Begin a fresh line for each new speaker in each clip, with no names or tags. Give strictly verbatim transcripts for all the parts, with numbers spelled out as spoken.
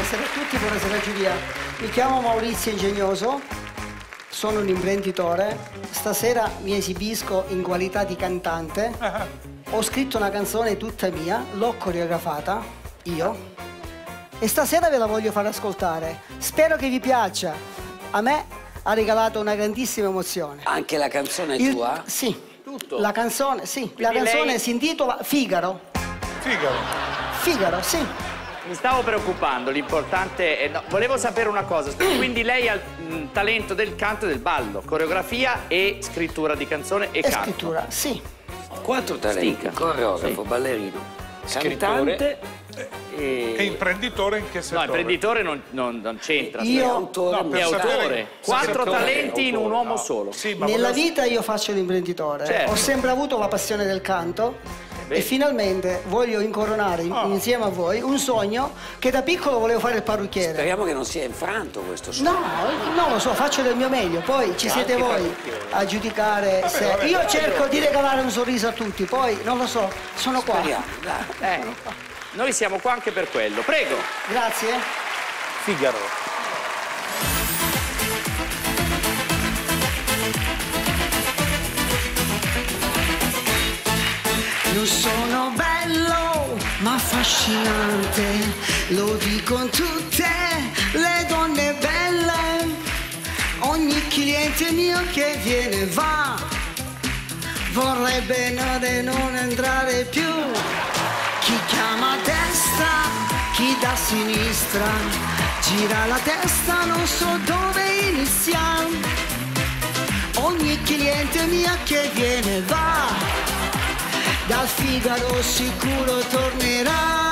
buonasera a tutti, buonasera Giulia. Mi chiamo Maurizio Ingegnoso, sono un imprenditore. Stasera mi esibisco in qualità di cantante. Ho scritto una canzone tutta mia, l'ho coreografata io e stasera ve la voglio far ascoltare. Spero che vi piaccia. A me ha regalato una grandissima emozione.
Anche la canzone è
Il...
tua?
Sì.
Tutto?
La canzone, sì.
Quindi
la canzone
lei...
si intitola Figaro.
Figaro.
Figaro, sì.
Mi stavo preoccupando, l'importante è... No, volevo sapere una cosa, quindi lei ha il mh, talento del canto e del ballo, coreografia e scrittura di canzone e,
E
canto.
scrittura, sì.
Quattro talenti,
Stica.
coreografo,
Sì.
ballerino,
Scrittore.
cantante e...
E imprenditore in che
No,
settore?
imprenditore non, non, non c'entra.
Io-
autore,
No,
È
per
autore.
sapere-
Quattro
settore,
talenti in un
autore,
uomo
no.
solo.
Sì, ma
Nella
volevo-
vita io faccio l'imprenditore.
Certo.
Ho sempre avuto la passione del canto.
Beh.
E finalmente voglio incoronare in-
Oh.
insieme a voi un sogno che da piccolo volevo fare il parrucchiere.
Speriamo che non sia infranto questo sogno.
No, non lo so, faccio del mio meglio, poi ci siete
anche
voi
parrucchiere.
a giudicare
Vabbè,
se...
vabbè,
Io
vabbè.
cerco di regalare un sorriso a tutti, poi non lo so, sono qua.
Speriamo, dai.
Eh, noi siamo qua anche per quello. Prego.
Grazie.
Figaro.
Non sono bello, ma affascinante, lo dicono tutte le donne belle. Ogni cliente mio che viene va, vorrebbe non entrare più. Chi chiama a destra, chi da sinistra, gira la testa, non so dove iniziare. Ogni cliente mia che viene va, dal Figaro sicuro tornerà.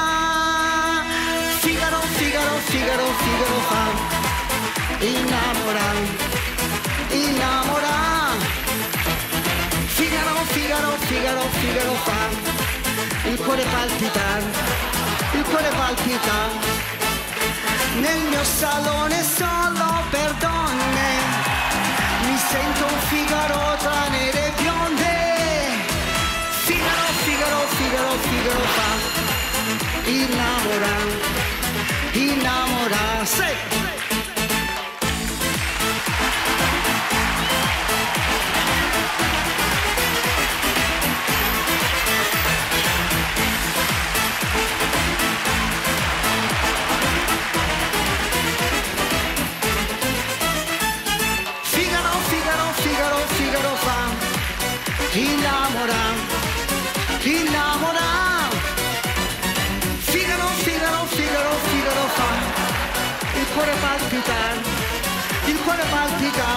Figaro, Figaro, Figaro, Figaro fa innamora, innamora. Figaro, Figaro, Figaro, Figaro fa il cuore palpita, il cuore palpita. Nel mio salone solo per donne, mi sento un Figaro tra nere e bionde. Figaro, Figaro, Figaro, Figaro fa innamora, innamora. Sì. Figaro, Figaro, Figaro, Figaro fa innamora, innamora. Figaro, Figaro, Figaro, Figaro fa il cuore palpita, il cuore palpita.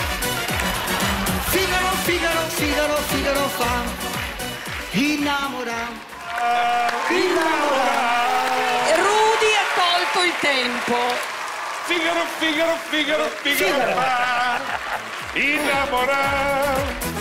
Figaro, Figaro, Figaro, Figaro fa innamora, innamora.
Rudy ha tolto il tempo.
Figaro, Figaro, Figaro, Figaro.
Figaro.
fa innamorare,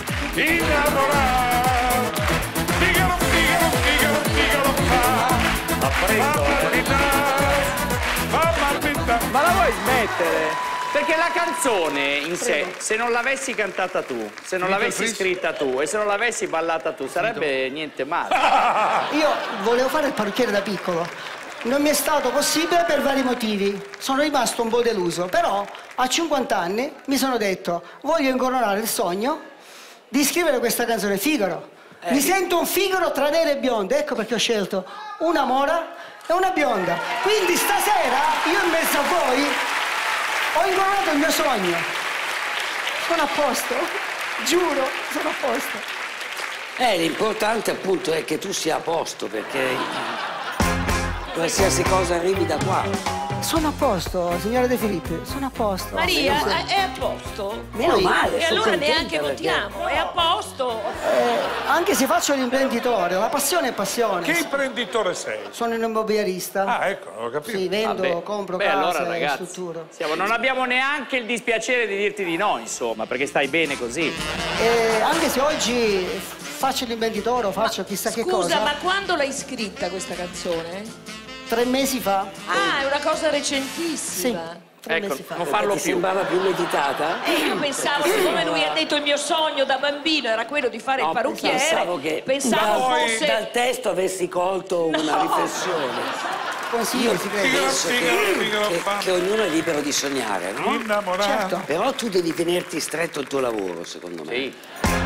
innamorare. Figaro, Figaro, Figaro, Figaro fa.
Ma
Fa palpitare, fa palpitare.
Ma la vuoi smettere? Perché la canzone in sé, se non l'avessi cantata tu, se non l'avessi scritta tu e se non l'avessi ballata tu, sarebbe niente male.
Io volevo fare il parrucchiere da piccolo. Non mi è stato possibile per vari motivi. Sono rimasto un po' deluso, però a cinquanta anni mi sono detto voglio incoronare il sogno di scrivere questa canzone, Figaro.
Eh.
Mi sento un Figaro tra nere e bionde, ecco perché ho scelto una mora e una bionda. Quindi stasera io in mezzo a voi ho incoronato il mio sogno. Sono a posto, giuro, sono a posto.
Eh, l'importante appunto è che tu sia a posto, perché qualsiasi cosa arrivi da qua.
Sono a posto, signora De Filippi, sono a posto.
Maria, è è a posto?
Meno
Poi-
male,
E
sono
allora
contenta
neanche
perché-
votiamo, è a posto.
Eh, anche se faccio l'imprenditore, la passione è passione.
Che imprenditore sei?
Sono un immobiliarista.
Ah, ecco, ho capito.
Sì, vendo,
Vabbè.
compro
Beh,
case,
allora ragazzi,
strutturo.
siamo- non abbiamo neanche il dispiacere di dirti di no, insomma, perché stai bene così.
Eh, anche se oggi faccio l'imprenditore o faccio chissà che cosa.
Scusa, ma quando l'hai scritta questa canzone?
Tre mesi fa.
Ah, è una cosa
Sì,
recentissima.
tre
Ecco,
mesi fa.
non farlo
Ti
più.
sembrava più meditata?
E io pensavo, siccome lui ha detto il mio sogno da bambino era quello di fare
No,
il parrucchiere,
pensavo che
pensavo
Poi-
fosse...
dal testo avessi colto una
No.
riflessione.
consiglio
Io
si crede.
penso che, che, che ognuno è libero di sognare, no?
Innamorato.
Certo.
Però tu devi tenerti stretto il tuo lavoro, secondo me.
Sì.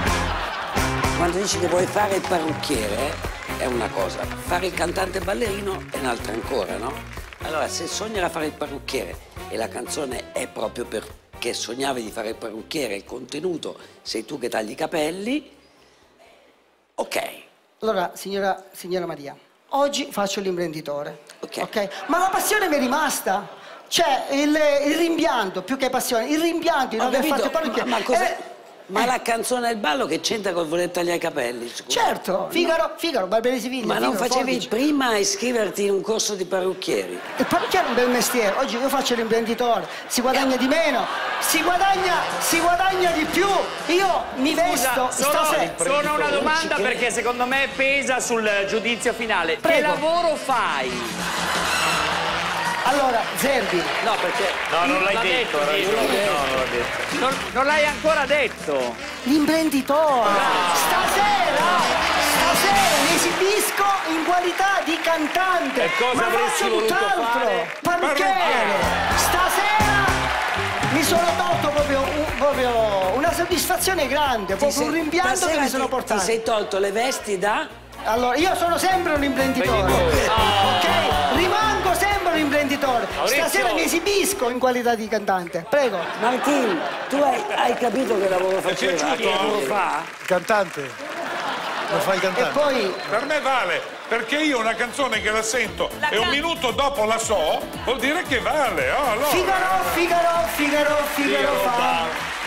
Quando dici che vuoi fare il parrucchiere è una cosa, fare il cantante ballerino è un'altra ancora, no? Allora, se sogni a fare il parrucchiere e la canzone è proprio perché sognavi di fare il parrucchiere, il contenuto sei tu che tagli i capelli, ok.
Allora, signora, signora Maria, oggi faccio l'imprenditore.
Ok.
Ok? Ma la passione mi è rimasta. Cioè, il, il rimpianto, più che passione, il rimpianto di non
Ho
aver
capito,
fatto il parrucchiere.
ma, ma cosa...
Eh,
Ma la canzone del ballo che c'entra col voler tagliare i capelli? Scusa.
certo, Figaro, Figaro, Barbera di Siviglia.
Ma non
Figaro,
facevi
Forbice.
prima a iscriverti in un corso di parrucchieri?
Il parrucchiere è un bel mestiere, oggi io faccio l'imprenditore, si guadagna di meno, si guadagna, si guadagna di più. Io mi vesto
Scusa,
stasera.
sono, sono una domanda perché secondo me pesa sul giudizio finale. Che
Prego.
lavoro fai?
Allora, Zerbi,
No, perché...
No, non l'hai
l'ha
detto,
detto,
hai
Diego.
ragione. No, non l'ho detto.
Non, non l'hai ancora detto.
l'imprenditore. Stasera, stasera mi esibisco in qualità di cantante.
E cosa
ma
avresti
faccio
voluto
tutt'altro.
fare?
Parrucchiere. Stasera mi sono tolto proprio, un- proprio una soddisfazione grande, proprio un rimpianto che
Stasera
mi sono
ti-
portato.
Ti sei tolto le vesti da...
Allora, io sono sempre un imprenditore, ok? Rimango sempre un imprenditore.
Maurizio.
Stasera mi esibisco in qualità di cantante. Prego.
Martin, tu hai, hai capito che lavoro faceva?
piaciuto
Che lavoro
anche?
fa?
Cantante? Lo fai
E
cantante?
poi
Per me vale, perché io una canzone che la sento e un minuto dopo la so, vuol dire che vale. Oh, allora.
Figaro, Figaro, Figaro, Figaro fa.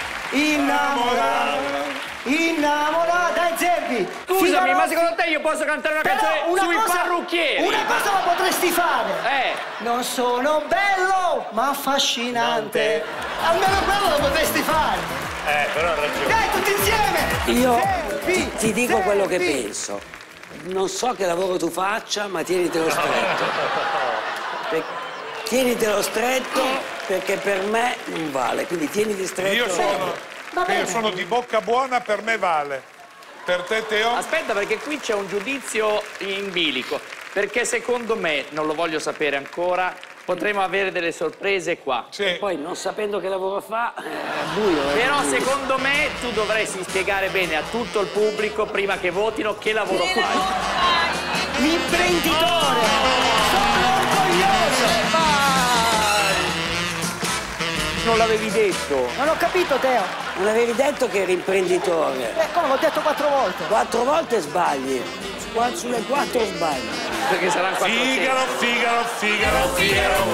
Innamorato. Innamorato. Dai, Zerbi.
Scusami,
Figaro,
ma secondo te io posso cantare una
Però
canzone
una
sui
cosa,
parrucchieri?
una cosa la potresti fare.
Eh,
Non sono bello, ma affascinante. Almeno quello lo potresti fare.
Eh, però ha ragione.
Dai, tutti insieme.
Io
Zerbi,
ti, ti dico quello che
Zerbi.
penso. Non so che lavoro tu faccia, ma tienitelo stretto. Per- tienitelo stretto perché per me non vale, quindi tieniti stretto.
Io sono,
Va bene.
io sono di bocca buona, per me vale. Per te, Teo?
aspetta perché qui c'è un giudizio in bilico. Perché secondo me, non lo voglio sapere ancora, potremo avere delle sorprese qua.
Sì.
Poi non sapendo che lavoro fa, è buio. eh.
Però secondo me tu dovresti spiegare bene a tutto il pubblico, prima che votino, che lavoro fai.
L'imprenditore. Sono orgoglioso.
Non l'avevi detto.
Non ho capito, Teo.
Non avevi detto che eri imprenditore.
Eh, come l'ho detto quattro volte.
Quattro volte sbagli. Qua- Sulle quattro sbagli.
Perché saranno quattro
Figaro, Figaro, Figaro, Figaro,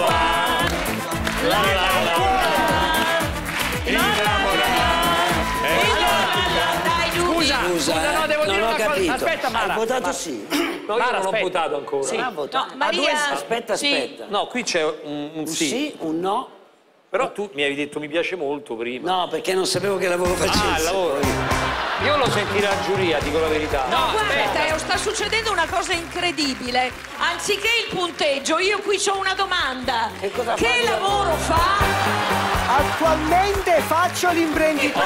Dai, Giulia.
Scusa,
Scusa,
scusa, no, devo
non
dire
ho
una cosa.
capito.
Aspetta, Mara.
Hai votato
Mara.
sì.
No, io
Mara,
non ho
aspetta.
votato ancora.
Sì.
Ha votato.
No, Maria.
due-
Aspetta,
Sì.
aspetta.
No, qui c'è un, un
Un
sì.
sì, un no.
Però tu mi avevi detto mi piace molto prima.
No, perché non sapevo che lavoro facessi.
Ah, il lavoro. Io lo sentirò a giuria, dico la verità.
No,
Guarda,
aspetta.
Teo, sta succedendo una cosa incredibile. Anziché il punteggio, io qui ho una domanda.
Che cosa fa di
lavoro fa?
Attualmente faccio l'imprenditore.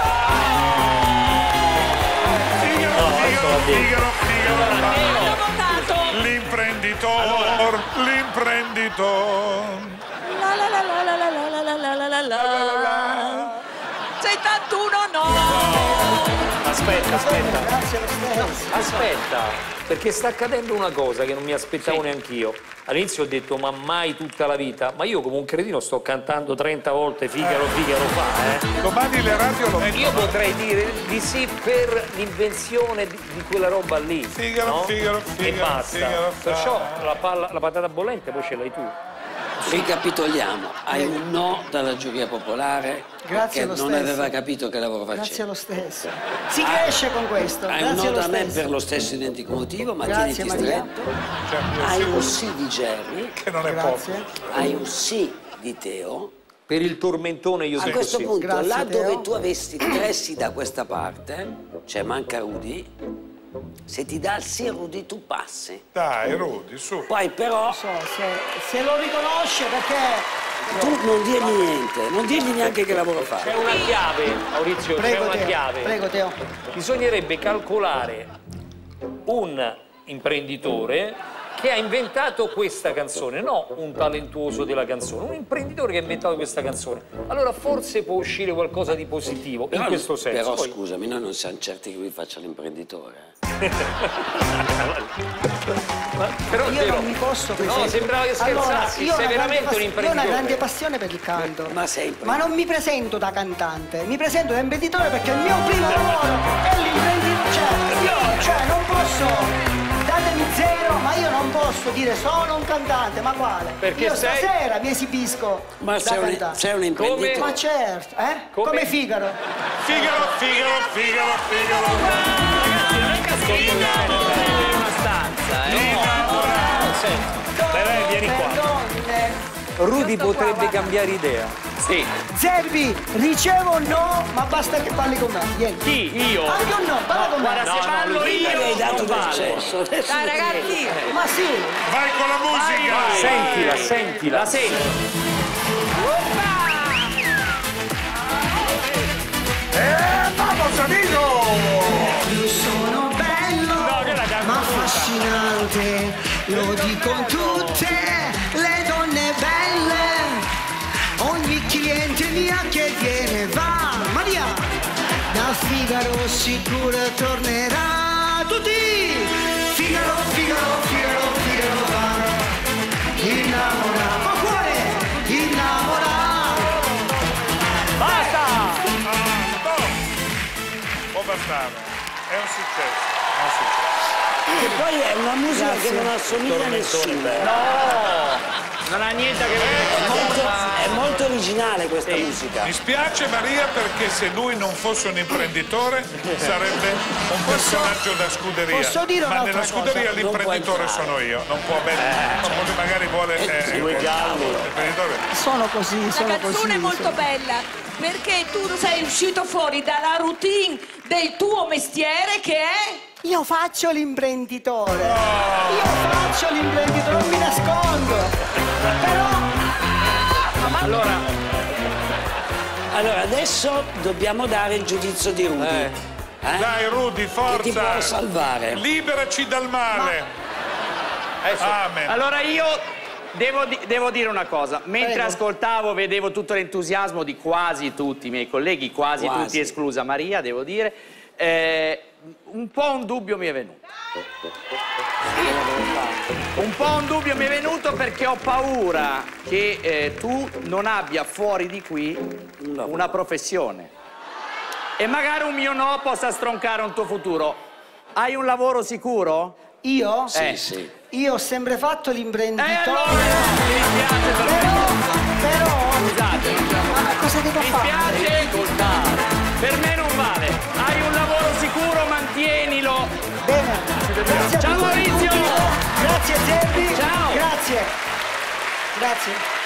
Figaro, Figaro, Figaro, Figaro.
Hanno votato.
L'imprenditore, l'imprenditore.
La la la la la la la la la la la la. settantuno no.
Aspetta, aspetta.
Grazie lo stesso.
Aspetta, perché sta accadendo una cosa che non mi aspettavo neanch'io. All'inizio ho detto ma mai tutta la vita, ma io come un cretino sto cantando trenta volte Figaro, Figaro fa, eh.
Domani le radio lo mettono.
Io potrei dire di sì per l'invenzione di, di quella roba lì.
Figaro,
no?
Figaro,
E
Figaro,
basta.
Figaro fa.
Perciò la, palla- la patata bollente poi ce l'hai tu.
Ricapitoliamo, hai un no dalla giuria popolare
Grazie
perché
lo
non
stesso.
aveva capito che lavoro
Grazie
faceva.
lo stesso. Si cresce con questo.
Hai un
Grazie
no
lo
da me
stesso.
per lo stesso identico motivo, ma
Grazie,
tieniti
Maria.
stretto.
Cioè, io
Hai
sì,
un sì di Jerry,
che non è
Grazie.
poco.
hai un sì di Teo.
Per il tormentone io
A
dico
questo
sì.
punto,
Grazie,
là
Teo.
dove tu avessi tressi da questa parte, cioè manca Rudy, se ti dà il sì Rudy tu passi.
Dai, Rudy, su.
Poi però
So, se, se lo riconosce perché...
tu non dirgli niente, non dirgli neanche che lavoro fa.
C'è una chiave, Maurizio, c'è
Prego
una
Teo,
chiave.
prego Teo.
Bisognerebbe calcolare un imprenditore che ha inventato questa canzone, no un talentuoso della canzone, un imprenditore che ha inventato questa canzone. Allora forse può uscire qualcosa di positivo
Però,
in questo senso.
Però
Poi...
scusami, noi non siamo certi che lui faccia l'imprenditore.
Ma, però
Io
vero.
non mi posso
No,
presentare.
sembrava che
Allora,
scherzassi,
io ho
sei
una grande
veramente un
pas- Io ho
imprenditore.
una grande passione per il canto.
Ma sei
Ma non mi presento da cantante, mi presento da imprenditore perché il mio primo lavoro è l'imprenditore. Cioè, io cioè, non posso. Datemi zero, ma io non posso dire sono un cantante, ma quale?
Perché
io
sei-
stasera mi esibisco
Ma
da
sei un,
cantante.
sei un imprenditore.
Ma certo, eh?
Come?
Come Figaro.
Figaro, Figaro, Figaro, Figaro.
Ragazzi, non è che ascolto bene in una stanza, eh.
Dai, dai, vieni qua.
Donne.
Rudy
Io sto qua,
potrebbe
guarda.
cambiare idea.
Sì.
Zerbi, ricevo o no, ma basta che parli con me. Vieni.
Chi? Io?
Anche o no, parla con me.
Guarda, se parlo
Mi
io,
hai dato
non
del
vale.
cesso. Adesso
Dai ragazzi,
Ma sì,
Vai con la musica.
vai.
Sentila, sentila.
La sento.
Eh, vamos, amigo.
io sono bello, ma affascinante. Lo dicono tutte le donne belle. Ogni cliente mia che viene va, Maria, da Figaro sicuro tornerà. Tutti! Figaro, Figaro, Figaro, Figaro va. Innamorato, ma cuore, innamorato.
Basta!
Può bastare. È un successo. È un successo.
Che poi è una musica che non assomiglia a nessuno.
Non ha niente a che vedere
È
con
molto, è molto originale questa musica.
Mi spiace Maria perché se lui non fosse un imprenditore sarebbe un personaggio da scuderia.
posso dire
Ma
un'altra
nella scuderia
cosa?
l'imprenditore
Non può
sono io, non può bene. Poi magari vuole eh,
due galli.
l'imprenditore.
Sono così,
la
sono così.
canzone è molto
sono-
bella perché tu sei uscito fuori dalla routine del tuo mestiere che è...
Io faccio l'imprenditore. Io faccio l'imprenditore, non mi nascondo. Però
Allora,
Allora adesso dobbiamo dare il giudizio di Rudy.
Eh.
Eh?
Dai Rudy,
Che ti può
forza.
salvare.
Liberaci dal male. Amen.
allora io devo, di- devo dire una cosa. Mentre
Prego.
ascoltavo, vedevo tutto l'entusiasmo di quasi tutti i miei colleghi, quasi,
Quasi.
tutti, esclusa Maria, devo dire. Eh, un po' un dubbio mi è venuto. Un po' un dubbio mi è venuto perché ho paura che eh, tu non abbia fuori di qui una professione. E magari un mio no possa stroncare un tuo futuro. Hai un lavoro sicuro?
io,
Sì,
Eh.
sì.
io ho sempre fatto
Eh,
l'imprenditore.
allora, mi dispiace per me.
Però, però,
Scusate,
ma cosa devo
mi
fare?
spiace, per me non vale. Hai un lavoro sicuro, mantienilo.
Bene. Grazie a
Ciao,
tutti.
Maurizio.
Grazie Zerbi.
Ciao.
Grazie. Grazie.